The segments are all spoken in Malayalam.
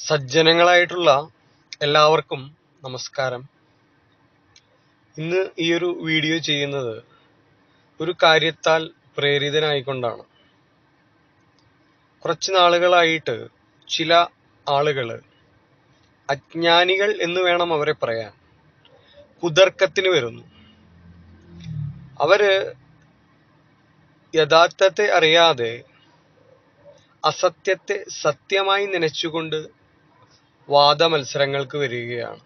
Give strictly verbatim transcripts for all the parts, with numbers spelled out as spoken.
സജ്ജനങ്ങളായിട്ടുള്ള എല്ലാവർക്കും നമസ്കാരം. ഇന്ന് ഈ ഒരു വീഡിയോ ചെയ്യുന്നത് ഒരു കാര്യത്താൽ പ്രേരിതനായിക്കൊണ്ടാണ്. കുറച്ച് നാളുകളായിട്ട് ചില ആളുകള്, അജ്ഞാനികൾ എന്ന് വേണം അവരെ പറയാൻ, കുതർക്കത്തിന് വരുന്നു. അവര് യഥാർത്ഥത്തെ അറിയാതെ അസത്യത്തെ സത്യമായി നനച്ചുകൊണ്ട് വാദമത്സരങ്ങൾക്ക് വരികയാണ്.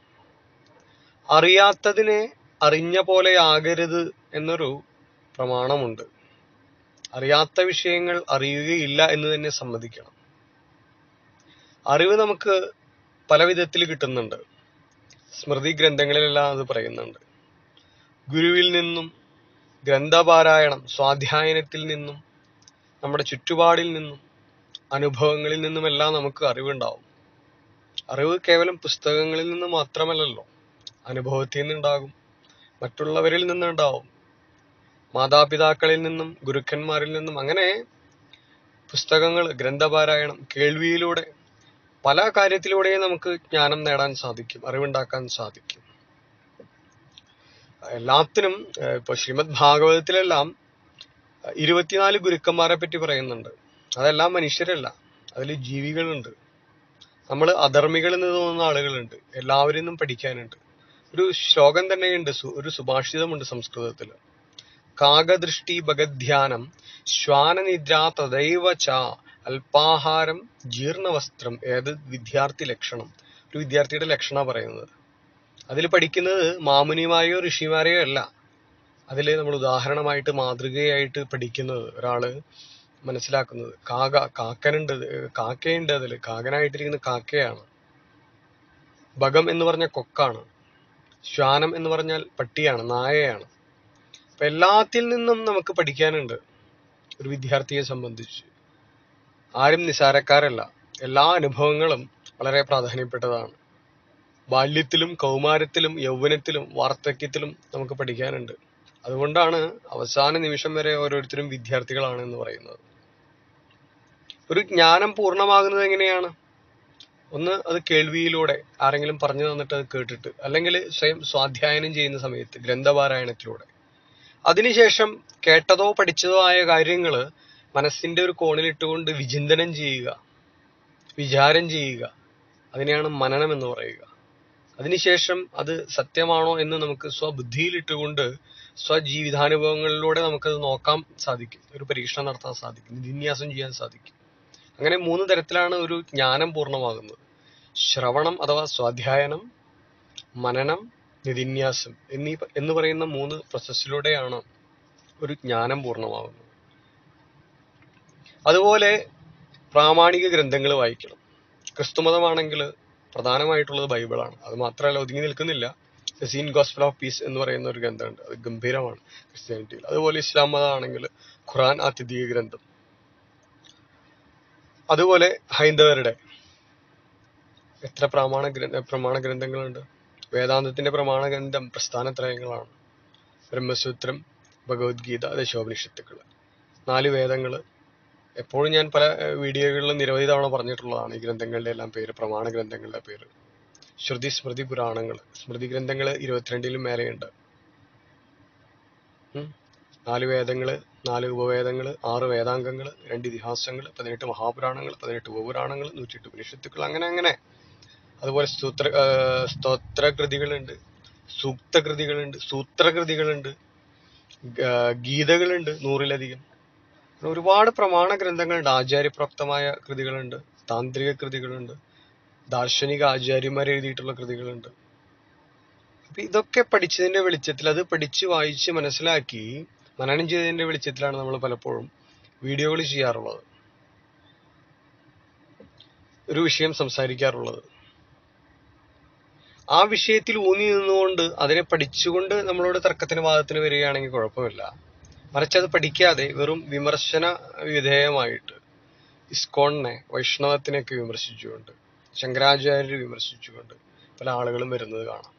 അറിയാത്തതിനെ അറിഞ്ഞ പോലെ ആകരുത് എന്നൊരു പ്രമാണമുണ്ട്. അറിയാത്ത വിഷയങ്ങൾ അറിയുകയില്ല എന്ന് തന്നെ സമ്മതിക്കണം. അറിവ് നമുക്ക് പല വിധത്തിൽ കിട്ടുന്നുണ്ട്. സ്മൃതി ഗ്രന്ഥങ്ങളിലെല്ലാം അത് പറയുന്നുണ്ട്. ഗുരുവിൽ നിന്നും, ഗ്രന്ഥപാരായണം, സ്വാധ്യായനത്തിൽ നിന്നും, നമ്മുടെ ചുറ്റുപാടിൽ നിന്നും, അനുഭവങ്ങളിൽ നിന്നുമെല്ലാം നമുക്ക് അറിവുണ്ടാവും. അറിവ് കേവലം പുസ്തകങ്ങളിൽ നിന്ന് മാത്രമല്ലല്ലോ, അനുഭവത്തിൽ നിന്നുണ്ടാകും, മറ്റുള്ളവരിൽ നിന്നുണ്ടാവും, മാതാപിതാക്കളിൽ നിന്നും, ഗുരുക്കന്മാരിൽ നിന്നും. അങ്ങനെ പുസ്തകങ്ങൾ, ഗ്രന്ഥപാരായണം, കേൾവിയിലൂടെ പല കാര്യത്തിലൂടെയും നമുക്ക് ജ്ഞാനം നേടാൻ സാധിക്കും, അറിവുണ്ടാക്കാൻ സാധിക്കും. എല്ലാത്തിനും ഇപ്പൊ ശ്രീമദ് ഭാഗവതത്തിലെല്ലാം ഇരുപത്തിനാല് ഗുരുക്കന്മാരെ പറ്റി പറയുന്നുണ്ട്. അതെല്ലാം മനുഷ്യരല്ല, അതിൽ ജീവികളുണ്ട്. നമ്മൾ അധർമ്മികൾ എന്ന് തോന്നുന്ന ആളുകളുണ്ട്. എല്ലാവരിൽ നിന്നും പഠിക്കാനുണ്ട്. ഒരു ശ്ലോകം തന്നെയുണ്ട്, ഒരു സുഭാഷിതമുണ്ട് സംസ്കൃതത്തിൽ. കാകദൃഷ്ടി ഭഗധ്യാനം ശ്വാനനിദ്ര തദൈവ ച അല്പാഹാരം ജീർണവസ്ത്രം ഏത് വിദ്യാർത്ഥി ലക്ഷണം. ഒരു വിദ്യാർത്ഥിയുടെ ലക്ഷണ പറയുന്നത്. അതിൽ പഠിക്കുന്നത് മാമുനിമാരെയോ ഋഷിമാരെയോ അല്ല. അതിൽ നമ്മൾ ഉദാഹരണമായിട്ട്, മാതൃകയായിട്ട് പഠിക്കുന്നത്, ഒരാള് മനസ്സിലാക്കുന്നത്, കാക കാക്കനുണ്ട്, കാക്കയുണ്ട്. അതിൽ കാകനായിട്ടിരിക്കുന്ന കാക്കയാണ്. ഭഗം എന്ന് പറഞ്ഞ കൊക്കാണ്. ശ്വാനം എന്ന് പറഞ്ഞാൽ പട്ടിയാണ്, നായയാണ്. അപ്പൊ എല്ലാത്തിൽ നിന്നും നമുക്ക് പഠിക്കാനുണ്ട് ഒരു വിദ്യാർത്ഥിയെ സംബന്ധിച്ച്. ആരും നിസാരക്കാരല്ല. എല്ലാ അനുഭവങ്ങളും വളരെ പ്രാധാന്യപ്പെട്ടതാണ്. ബാല്യത്തിലും, കൗമാരത്തിലും, യൗവനത്തിലും, വാർദ്ധക്യത്തിലും നമുക്ക് പഠിക്കാനുണ്ട്. അതുകൊണ്ടാണ് അവസാന നിമിഷം വരെ ഓരോരുത്തരും വിദ്യാർത്ഥികളാണ് എന്ന് പറയുന്നത്. ഒരു ജ്ഞാനം പൂർണ്ണമാകുന്നത് എങ്ങനെയാണ്? ഒന്ന്, അത് കേൾവിയിലൂടെ ആരെങ്കിലും പറഞ്ഞു തന്നിട്ട് അത് കേട്ടിട്ട്, അല്ലെങ്കിൽ സ്വയം സ്വാധ്യായനം ചെയ്യുന്ന സമയത്ത് ഗ്രന്ഥപാരായണത്തിലൂടെ. അതിനുശേഷം കേട്ടതോ പഠിച്ചതോ ആയ കാര്യങ്ങള് മനസ്സിന്റെ ഒരു കോണിലിട്ടുകൊണ്ട് വിചിന്തനം ചെയ്യുക, വിചാരം ചെയ്യുക. അതിനെയാണ് മനനം എന്ന് പറയുക. അതിനുശേഷം അത് സത്യമാണോ എന്ന് നമുക്ക് സ്വബുദ്ധിയിലിട്ടുകൊണ്ട് സ്വജീവിതാനുഭവങ്ങളിലൂടെ നമുക്കത് നോക്കാൻ സാധിക്കും, ഒരു പരീക്ഷണം നടത്താൻ സാധിക്കും, നിധിന്യാസം ചെയ്യാൻ സാധിക്കും. അങ്ങനെ മൂന്ന് തരത്തിലാണ് ഒരു ജ്ഞാനം പൂർണ്ണമാകുന്നത്. ശ്രവണം അഥവാ സ്വാധ്യായനം, മനനം, നിധിന്യാസം എന്നീ എന്ന് പറയുന്ന മൂന്ന് പ്രോസസ്സിലൂടെയാണ് ഒരു ജ്ഞാനം പൂർണ്ണമാകുന്നത്. അതുപോലെ പ്രാമാണിക ഗ്രന്ഥങ്ങൾ വായിക്കണം. ക്രിസ്തുമതമാണെങ്കിൽ പ്രധാനമായിട്ടുള്ളത് ബൈബിളാണ്. അത് മാത്രമല്ല, ഒതുങ്ങി നിൽക്കുന്നില്ല. സീൻ ഗോസ്പൽ ഓഫ് പീസ് എന്ന് പറയുന്ന ഒരു ഗ്രന്ഥമുണ്ട്. അത് ഗംഭീരമാണ് ക്രിസ്ത്യാനിറ്റിയിൽ. അതുപോലെ ഇസ്ലാം മതമാണെങ്കിൽ ഖുർആൻ ആത്യന്തിക ഗ്രന്ഥം. അതുപോലെ ഹൈന്ദവരുടെ എത്ര പ്രമാണ ഗ്രന്ഥ പ്രമാണ ഗ്രന്ഥങ്ങളുണ്ട്. വേദാന്തത്തിന്റെ പ്രമാണ ഗ്രന്ഥം പ്രസ്ഥാനത്രയങ്ങളാണ്. ബ്രഹ്മസൂത്രം, ഭഗവത്ഗീത, ദശോപനിഷത്തുക്കൾ, നാല് വേദങ്ങള്. എപ്പോഴും ഞാൻ പല വീഡിയോകളിലും നിരവധി തവണ പറഞ്ഞിട്ടുള്ളതാണ് ഈ ഗ്രന്ഥങ്ങളുടെ എല്ലാം പേര്, പ്രമാണ ഗ്രന്ഥങ്ങളുടെ പേര്. ശ്രുതി, സ്മൃതി, പുരാണങ്ങൾ. സ്മൃതി ഗ്രന്ഥങ്ങള് ഇരുപത്തിരണ്ടിലും മേലെയുണ്ട്. നാല് വേദങ്ങള്, നാല് ഉപവേദങ്ങള്, ആറ് വേദാംഗങ്ങള്, രണ്ട് ഇതിഹാസങ്ങള്, പതിനെട്ട് മഹാപുരാണങ്ങൾ, പതിനെട്ട് ഉപപുരാണങ്ങൾ, നൂറ്റിയെട്ട് ഉപനിഷത്തുക്കൾ, അങ്ങനെ അങ്ങനെ. അതുപോലെ സ്തോത്ര സ്തോത്രകൃതികളുണ്ട്, സൂക്തകൃതികളുണ്ട്, സൂത്രകൃതികളുണ്ട്, ഗീതകളുണ്ട്, നൂറിലധികം. ഒരുപാട് പ്രമാണ ഗ്രന്ഥങ്ങളുണ്ട്. ആചാര്യപ്രോക്തമായ കൃതികളുണ്ട്, താന്ത്രിക കൃതികളുണ്ട്, ദാർശനിക ആചാര്യന്മാർ എഴുതിയിട്ടുള്ള കൃതികളുണ്ട്. അപ്പൊ ഇതൊക്കെ പഠിച്ചതിന്റെ വെളിച്ചത്തിൽ, അത് പഠിച്ച് വായിച്ച് മനസ്സിലാക്കി മനനം ചെയ്തതിന്റെ വെളിച്ചത്തിലാണ് നമ്മൾ പലപ്പോഴും വീഡിയോകൾ ചെയ്യാറുള്ളത്, ഒരു വിഷയം സംസാരിക്കാറുള്ളത്. ആ വിഷയത്തിൽ ഊന്നി നിന്നുകൊണ്ട് അതിനെ പഠിച്ചുകൊണ്ട് നമ്മളോട് തർക്കത്തിന് വാദത്തിന് വരികയാണെങ്കിൽ കുഴപ്പമില്ല. മറിച്ച് അത് പഠിക്കാതെ വെറും വിമർശന വിധേയമായിട്ട് ഇസ്കോണിനെ, വൈഷ്ണവത്തിനെയൊക്കെ വിമർശിച്ചുകൊണ്ട്, ശങ്കരാചാര്യരെ വിമർശിച്ചുകൊണ്ട് പല ആളുകളും വരുന്നത് കാണാം.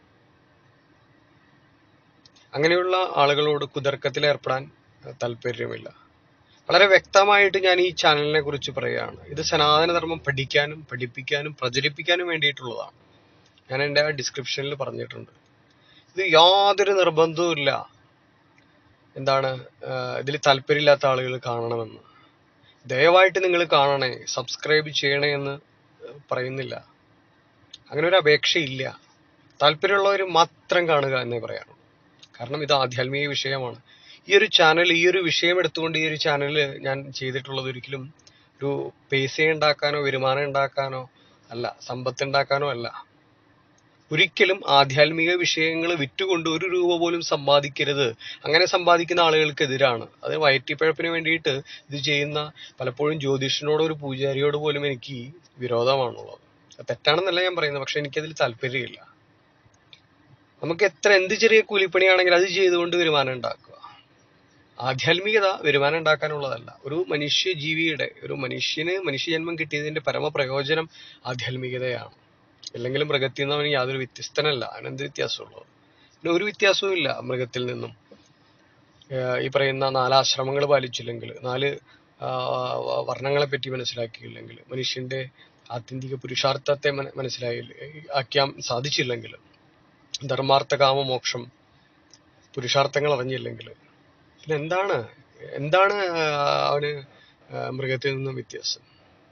അങ്ങനെയുള്ള ആളുകളോട് കുതർക്കത്തിൽ ഏർപ്പെടാൻ താല്പര്യമില്ല. വളരെ വ്യക്തമായിട്ട് ഞാൻ ഈ ചാനലിനെ കുറിച്ച് പറയുകയാണ്. ഇത് സനാതനധർമ്മം പഠിക്കാനും പഠിപ്പിക്കാനും പ്രചരിപ്പിക്കാനും വേണ്ടിയിട്ടുള്ളതാണ്. ഞാൻ എൻ്റെ ഡിസ്ക്രിപ്ഷനിൽ പറഞ്ഞിട്ടുണ്ട്. ഇത് യാതൊരു നിർബന്ധവും ഇല്ല എന്താണ് ഇതിൽ താല്പര്യമില്ലാത്ത ആളുകൾ കാണണമെന്ന്. ദയവായിട്ട് നിങ്ങൾ കാണണേ, സബ്സ്ക്രൈബ് ചെയ്യണേ എന്ന് പറയുന്നില്ല. അങ്ങനെ ഒരു അപേക്ഷയില്ല. താല്പര്യമുള്ളവർ മാത്രം കാണുക എന്നേ പറയാനുള്ളൂ. കാരണം ഇത് ആധ്യാത്മിക വിഷയമാണ്. ഈ ഒരു ചാനൽ, ഈ ഒരു വിഷയം എടുത്തുകൊണ്ട് ഈ ഒരു ചാനൽ ഞാൻ ചെയ്തിട്ടുള്ളത് ഒരിക്കലും ഒരു പൈസ ഉണ്ടാക്കാനോ വരുമാനം ഉണ്ടാക്കാനോ അല്ല, സമ്പത്ത് ഉണ്ടാക്കാനോ അല്ല. ഒരിക്കലും ആധ്യാത്മിക വിഷയങ്ങൾ വിറ്റുകൊണ്ട് ഒരു രൂപ പോലും സമ്പാദിക്കരുത്. അങ്ങനെ സമ്പാദിക്കുന്ന ആളുകൾക്കെതിരാണ്. അത് വയറ്റിപ്പഴപ്പിന് വേണ്ടിയിട്ട് ഇത് ചെയ്യുന്ന പലപ്പോഴും ജ്യോതിഷനോട് ഒരു പൂജാരിയോട് പോലും എനിക്ക് വിരോധമാണുള്ളത്. തെറ്റാണെന്നല്ല ഞാൻ പറയുന്നത്, പക്ഷെ എനിക്കതിൽ താല്പര്യമില്ല. നമുക്ക് എത്ര എന്ത് ചെറിയ കൂലിപ്പണിയാണെങ്കിൽ അത് ചെയ്തുകൊണ്ട് വരുമാനം ഉണ്ടാക്കുക. ആധ്യാത്മികത വരുമാനം ഉണ്ടാക്കാനുള്ളതല്ല. ഒരു മനുഷ്യ ജീവിയുടെ, ഒരു മനുഷ്യന് മനുഷ്യജന്മം കിട്ടിയതിന്റെ പരമപ്രയോജനം ആധ്യാത്മികതയാണ്. ഇല്ലെങ്കിലും മൃഗത്തിൽ നിന്ന് അവന് യാതൊരു വ്യത്യസ്തനല്ല. അതിനെന്ത് വ്യത്യാസമുള്ളത്? പിന്നെ ഒരു വ്യത്യാസവും ഇല്ല മൃഗത്തിൽ നിന്നും. ഈ പറയുന്ന നാലാശ്രമങ്ങൾ പാലിച്ചില്ലെങ്കിൽ, നാല് വർണ്ണങ്ങളെ പറ്റി മനസ്സിലാക്കിയില്ലെങ്കിൽ, മനുഷ്യന്റെ ആത്യന്തിക പുരുഷാർത്ഥത്തെ മനസ്സിലായി ആക്കാൻ സാധിച്ചില്ലെങ്കിൽ, ധർമാർത്ഥ കാമ മോക്ഷം പുരുഷാർത്ഥങ്ങൾ അറിഞ്ഞില്ലെങ്കിൽ പിന്നെ എന്താണ് എന്താണ് അവന് മൃഗത്തിൽ നിന്നും വ്യത്യാസം?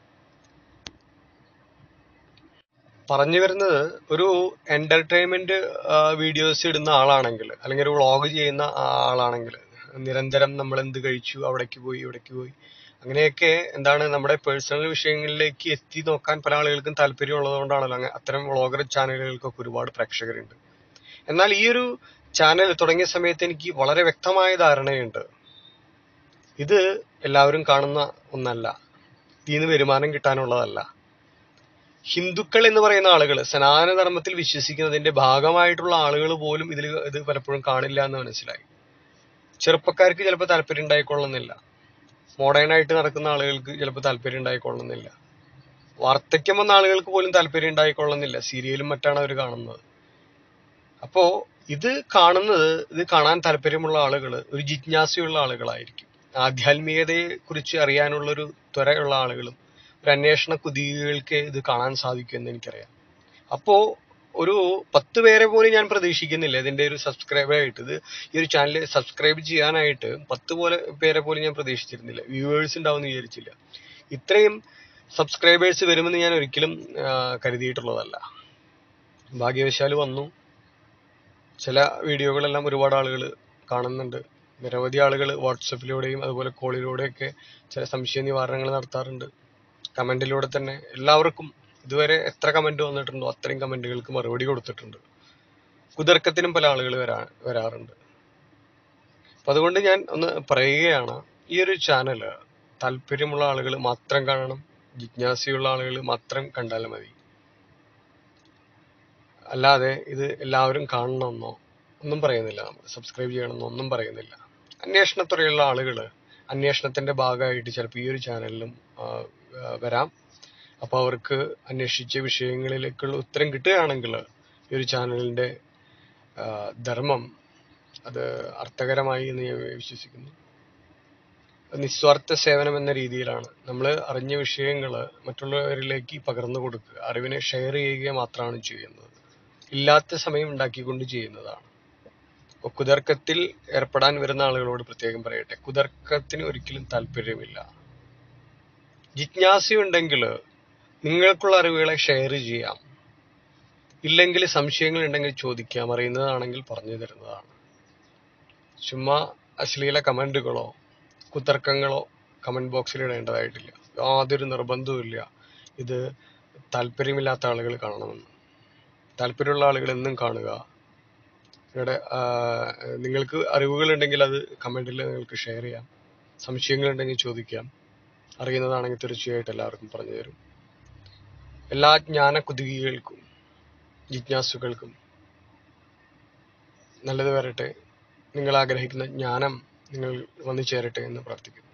പറഞ്ഞു വരുന്നത്, ഒരു എന്റർടൈൻമെന്റ് വീഡിയോസ് ഇടുന്ന ആളാണെങ്കിൽ, അല്ലെങ്കിൽ ഒരു വ്ളോഗ് ചെയ്യുന്ന ആളാണെങ്കിൽ, നിരന്തരം നമ്മൾ എന്ത് കഴിച്ചു, അവിടേക്ക് പോയി ഇവിടേക്ക് പോയി, അങ്ങനെയൊക്കെ എന്താണ് നമ്മുടെ പേഴ്സണൽ വിഷയങ്ങളിലേക്ക് എത്തി നോക്കാൻ പല ആളുകൾക്കും താല്പര്യം ഉള്ളതുകൊണ്ടാണല്ലോ അങ്ങനെ അത്തരം വ്ളോഗർ ചാനലുകൾക്കൊക്കെ ഒരുപാട് പ്രേക്ഷകരുണ്ട്. എന്നാൽ ഈ ഒരു ചാനൽ തുടങ്ങിയ സമയത്ത് എനിക്ക് വളരെ വ്യക്തമായ ധാരണയുണ്ട്. ഇത് എല്ലാവരും കാണുന്ന ഒന്നല്ല, ഇതിന് വരുമാനം കിട്ടാനുള്ളതല്ല. ഹിന്ദുക്കൾ എന്ന് പറയുന്ന ആളുകൾ, സനാതനധർമ്മത്തിൽ വിശ്വസിക്കുന്നതിന്റെ ഭാഗമായിട്ടുള്ള ആളുകൾ പോലും ഇതിൽ ഇത് പലപ്പോഴും കാണില്ല എന്ന് മനസ്സിലായി. ചെറുപ്പക്കാർക്ക് ചിലപ്പോൾ താല്പര്യം ഉണ്ടായിക്കൊള്ളുന്നില്ല, മോഡേൺ ആയിട്ട് നടക്കുന്ന ആളുകൾക്ക് ചിലപ്പോൾ താല്പര്യം ഉണ്ടായിക്കൊള്ളുന്നില്ല, വാർദ്ധക്യം വന്ന ആളുകൾക്ക് പോലും താല്പര്യം ഉണ്ടായിക്കൊള്ളുന്നില്ല. സീരിയലും മറ്റാണ് അവർ കാണുന്നത്. അപ്പോ ഇത് കാണുന്നത്, ഇത് കാണാൻ താല്പര്യമുള്ള ആളുകൾ ഒരു ജിജ്ഞാസയുള്ള ആളുകളായിരിക്കും. ആധ്യാത്മികതയെ കുറിച്ച് അറിയാനുള്ള ഒരു ത്വരയുള്ള ആളുകളും ഒരു അന്വേഷണ കുതികൾക്ക് ഇത് കാണാൻ സാധിക്കുമെന്ന് എനിക്കറിയാം. അപ്പോ ഒരു പത്ത് പേരെ പോലും ഞാൻ പ്രതീക്ഷിക്കുന്നില്ല ഇതിന്റെ ഒരു സബ്സ്ക്രൈബറായിട്ട്. ഇത് ഈ ഒരു ചാനൽ സബ്സ്ക്രൈബ് ചെയ്യാനായിട്ട് പത്ത് പോലെ പേരെ പോലും ഞാൻ പ്രതീക്ഷിച്ചിരുന്നില്ല. വ്യൂവേഴ്സ് ഉണ്ടാവുമെന്ന് വിചാരിച്ചില്ല. ഇത്രയും സബ്സ്ക്രൈബേഴ്സ് വരുമെന്ന് ഞാൻ ഒരിക്കലും കരുതിയിട്ടുള്ളതല്ല. ഭാഗ്യവശാൽ വന്നു. ചില വീഡിയോകളെല്ലാം ഒരുപാട് ആളുകൾ കാണുന്നുണ്ട്. നിരവധി ആളുകൾ വാട്സപ്പിലൂടെയും അതുപോലെ കോളിലൂടെയൊക്കെ ചില സംശയ നിവാരണങ്ങൾ നടത്താറുണ്ട്. കമന്റിലൂടെ തന്നെ എല്ലാവർക്കും ഇതുവരെ എത്ര കമന്റ് വന്നിട്ടുണ്ടോ അത്രയും കമന്റുകൾക്ക് മറുപടി കൊടുത്തിട്ടുണ്ട്. കുതർക്കത്തിനും പല ആളുകൾ വരാ വരാറുണ്ട് അപ്പൊ അതുകൊണ്ട് ഞാൻ ഒന്ന് പറയുകയാണ്, ഈ ഒരു ചാനല് താല്പര്യമുള്ള ആളുകൾ മാത്രം കാണണം, ജിജ്ഞാസയുള്ള ആളുകൾ മാത്രം കണ്ടാൽ മതി. അല്ലാതെ ഇത് എല്ലാവരും കാണണമെന്നോ ഒന്നും പറയുന്നില്ല, നമ്മൾ സബ്സ്ക്രൈബ് ചെയ്യണമെന്നോ ഒന്നും പറയുന്നില്ല. അന്വേഷണത്തുറയുള്ള ആളുകൾ അന്വേഷണത്തിന്റെ ഭാഗമായിട്ട് ചിലപ്പോൾ ഈ ഒരു ചാനലിലും വരാം. അപ്പൊ അവർക്ക് അന്വേഷിച്ച വിഷയങ്ങളിലേക്കുള്ള ഉത്തരം കിട്ടുകയാണെങ്കിൽ ഈ ഒരു ചാനലിന്റെ ധർമ്മം അത് അർത്ഥകരമായി എന്ന് ഞാൻ വിശ്വസിക്കുന്നു. നിസ്വാർത്ഥ സേവനം എന്ന രീതിയിലാണ് നമ്മൾ അറിഞ്ഞ വിഷയങ്ങൾ മറ്റുള്ളവരിലേക്ക് പകർന്നു കൊടുക്കുക, അറിവിനെ ഷെയർ ചെയ്യുക മാത്രമാണ് ചെയ്യുന്നത്. ഇല്ലാത്ത സമയം ഉണ്ടാക്കിക്കൊണ്ട് ചെയ്യുന്നതാണ്. കുതർക്കത്തിൽ ഏർപ്പെടാൻ വരുന്ന ആളുകളോട് പ്രത്യേകം പറയട്ടെ, കുതർക്കത്തിന് ഒരിക്കലും താല്പര്യമില്ല. ജിജ്ഞാസയുണ്ടെങ്കിൽ നിങ്ങൾക്കുള്ള അറിവുകളെ ഷെയർ ചെയ്യാം, ഇല്ലെങ്കിൽ സംശയങ്ങൾ ഉണ്ടെങ്കിൽ ചോദിക്കാം, അറിയുന്നതാണെങ്കിൽ പറഞ്ഞു തരുന്നതാണ്. ചുമ്മാ അശ്ലീല കമന്റുകളോ കുതർക്കങ്ങളോ കമന്റ് ബോക്സിൽ ഇടേണ്ടതായിട്ടില്ല. യാതൊരു നിർബന്ധവുമില്ല ഇത് താല്പര്യമില്ലാത്ത ആളുകൾ കാണണമെന്ന്. താല്പര്യമുള്ള ആളുകൾ എന്നും കാണുക. ഇവിടെ നിങ്ങൾക്ക് അറിവുകൾ ഉണ്ടെങ്കിൽ അത് കമന്റിൽ നിങ്ങൾക്ക് ഷെയർ ചെയ്യാം, സംശയങ്ങൾ ഉണ്ടെങ്കിൽ ചോദിക്കാം, അറിയുന്നതാണെങ്കിൽ തീർച്ചയായിട്ടും എല്ലാവർക്കും പറഞ്ഞു തരും. എല്ലാ ജ്ഞാന കുതുകികൾക്കും ജിജ്ഞാസുകൾക്കും നല്ലത് വരട്ടെ. നിങ്ങൾ ആഗ്രഹിക്കുന്ന ജ്ഞാനം നിങ്ങൾ വന്നു ചേരട്ടെ എന്ന് പ്രാർത്ഥിക്കുന്നു.